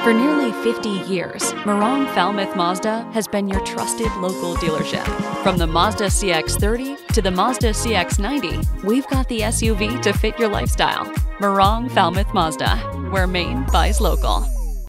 For nearly 50 years, Morong Falmouth Mazda has been your trusted local dealership. From the Mazda CX-30 to the Mazda CX-90, we've got the SUV to fit your lifestyle. Morong Falmouth Mazda, where Maine buys local.